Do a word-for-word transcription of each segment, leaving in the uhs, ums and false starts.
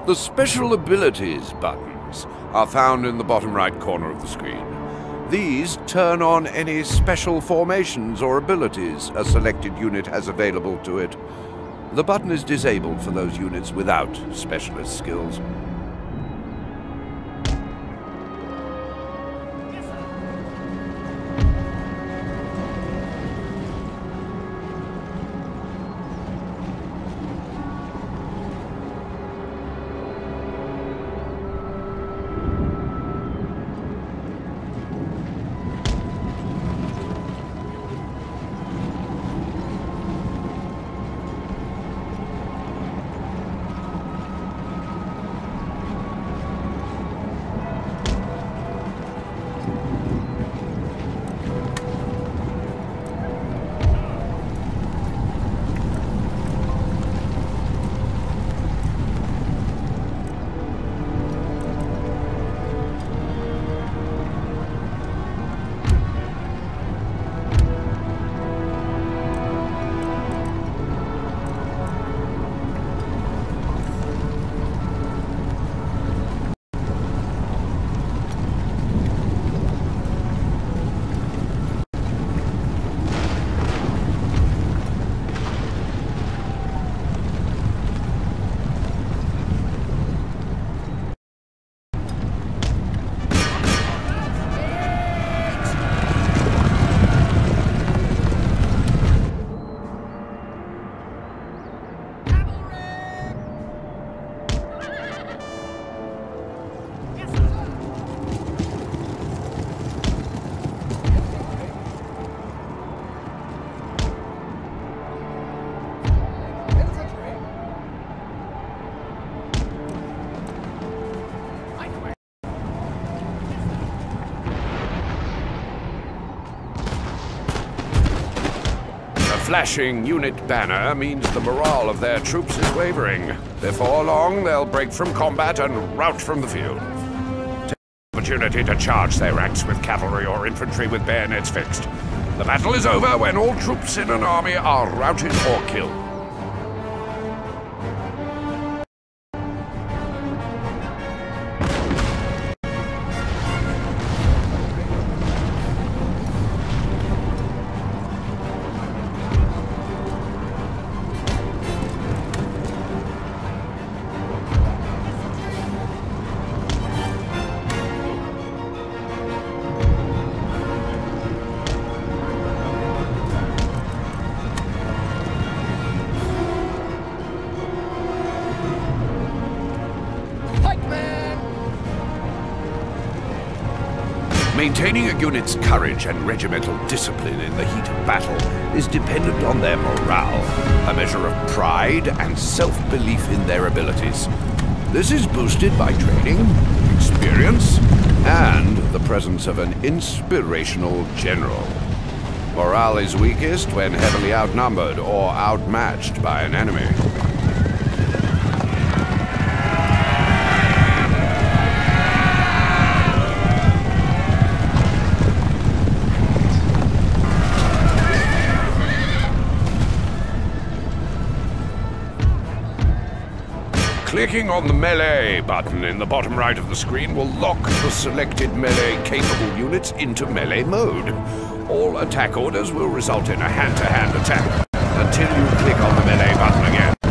The Special Abilities buttons are found in the bottom right corner of the screen. These turn on any special formations or abilities a selected unit has available to it. The button is disabled for those units without specialist skills. Flashing unit banner means the morale of their troops is wavering. Before long, they'll break from combat and rout from the field. Take the opportunity to charge their ranks with cavalry or infantry with bayonets fixed. The battle is over when all troops in an army are routed or killed. Maintaining a unit's courage and regimental discipline in the heat of battle is dependent on their morale, a measure of pride and self-belief in their abilities. This is boosted by training, experience, and the presence of an inspirational general. Morale is weakest when heavily outnumbered or outmatched by an enemy. Clicking on the melee button in the bottom right of the screen will lock the selected melee-capable units into melee mode. All attack orders will result in a hand-to-hand attack until you click on the melee button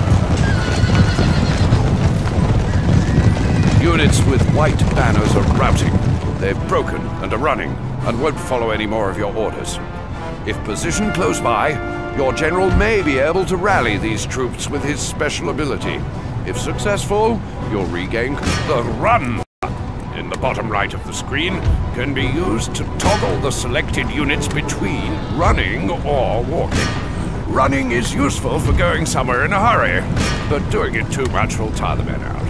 again. Units with white banners are routing. They've broken and are running and won't follow any more of your orders. If positioned close by, your general may be able to rally these troops with his special ability. If successful, you'll regain the run button in the bottom right of the screen can be used to toggle the selected units between running or walking. Running is useful for going somewhere in a hurry, but doing it too much will tire the men out.